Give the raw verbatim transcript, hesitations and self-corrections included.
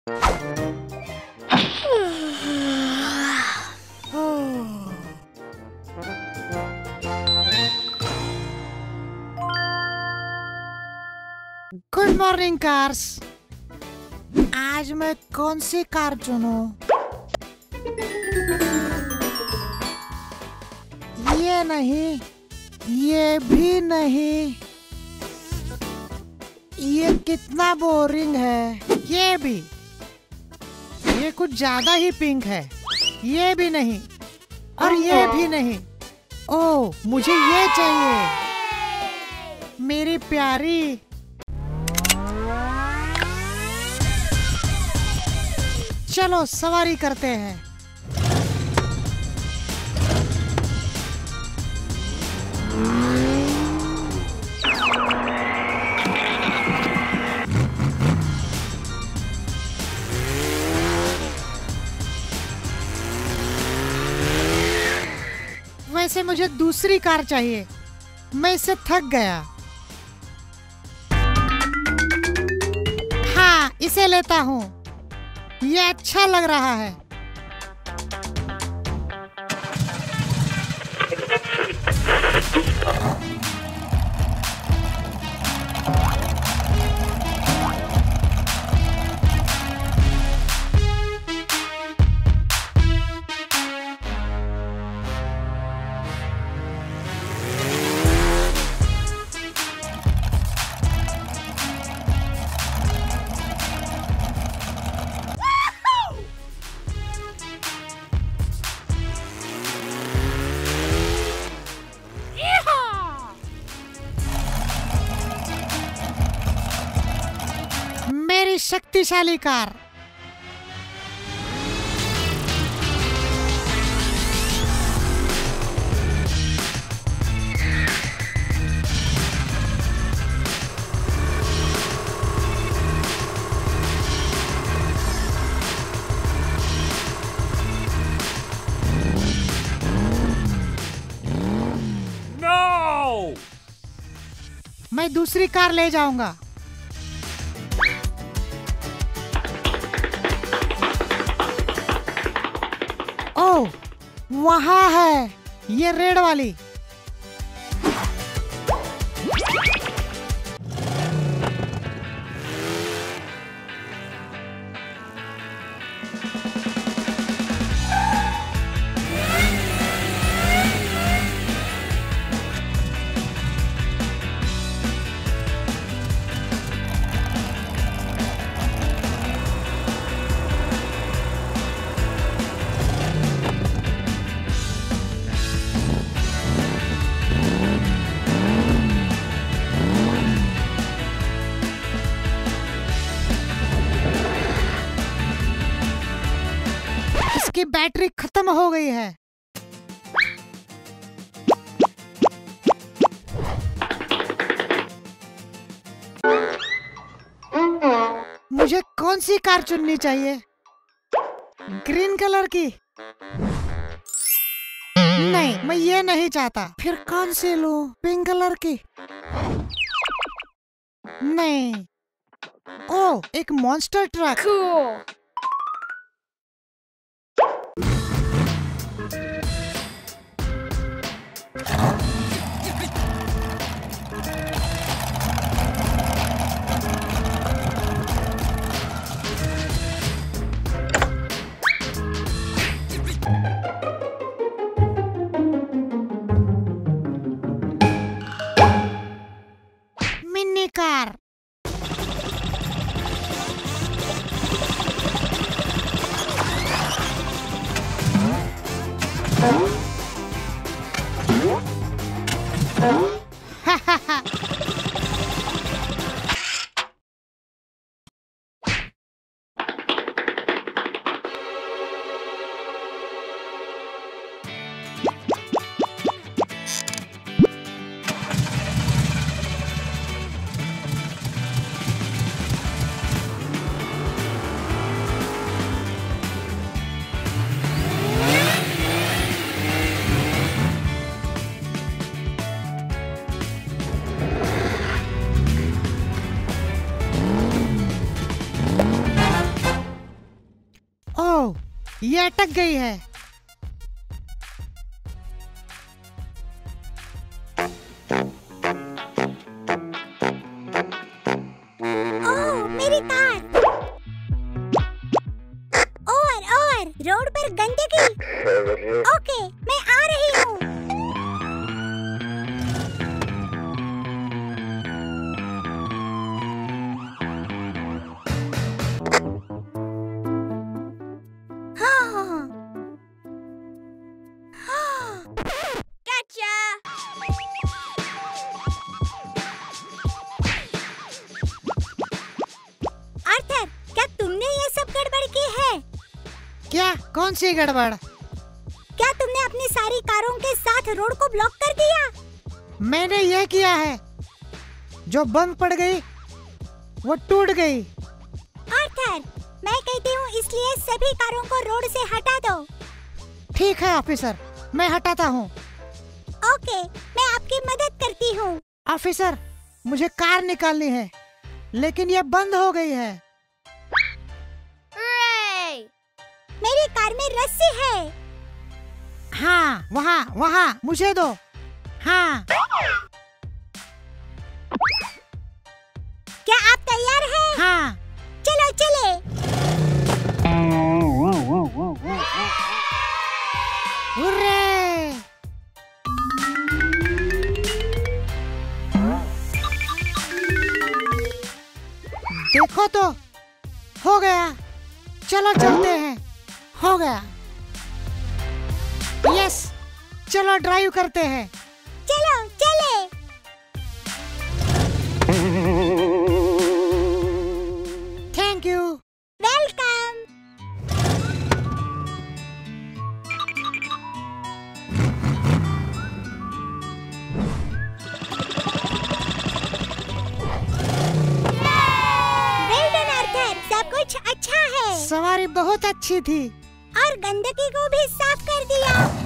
Good morning cars. आज मैं कौन सी कार चुनूं? ये नहीं, ये भी नहीं, ये कितना बोरिंग है। ये भी, ये कुछ ज्यादा ही पिंक है। ये भी नहीं और ये भी नहीं। ओह, मुझे ये चाहिए मेरी प्यारी। चलो सवारी करते हैं। वैसे मुझे दूसरी कार चाहिए, मैं इससे थक गया। हाँ, इसे लेता हूँ, ये अच्छा लग रहा है। मेरी शक्तिशाली कार। No! मैं दूसरी कार ले जाऊंगा। ओह, वहाँ है ये रेड वाली। इसकी बैटरी खत्म हो गई है। मुझे कौन सी कार चुननी चाहिए? ग्रीन कलर की? नहीं, मैं ये नहीं चाहता। फिर कौन सी लूं? पिंक कलर की? नहीं। ओह, एक monster truck. Cool. Mini car. Oh, ये अटक गई है। ओह, मेरी कार। और और रोड पर गंदगी। ओके, मैं आ रही हूँ। हाँ। हाँ। Gotcha! आर्थर, क्या तुमने ये सब गड़बड़ की है? क्या? कौन सी गड़बड़? क्या तुमने अपनी सारी कारों के साथ रोड को ब्लॉक कर दिया? मैंने ये किया है। जो बंद पड़ गई वो टूट गई। आर्थर, मैं कहती हूँ इसलिए सभी कारों को रोड से हटा दो। ठीक है ऑफिसर, मैं हटाता हूँ। ओके, मैं आपकी मदद करती हूँ। ऑफिसर, मुझे कार निकालनी है, लेकिन ये बंद हो गई है। मेरी कार में रस्सी है। हाँ, वहाँ वहाँ मुझे दो। हाँ। क्या आप तैयार हैं? हाँ। चलो चले। हुर्रे! देखो तो, हो गया। चलो चलते हैं। हो गया। यस, चलो ड्राइव करते हैं। चलो चले। Thank you. Welcome. Well done Arthur, सब कुछ अच्छा है। सवारी बहुत अच्छी थी। और गंदगी को भी साफ कर दिया।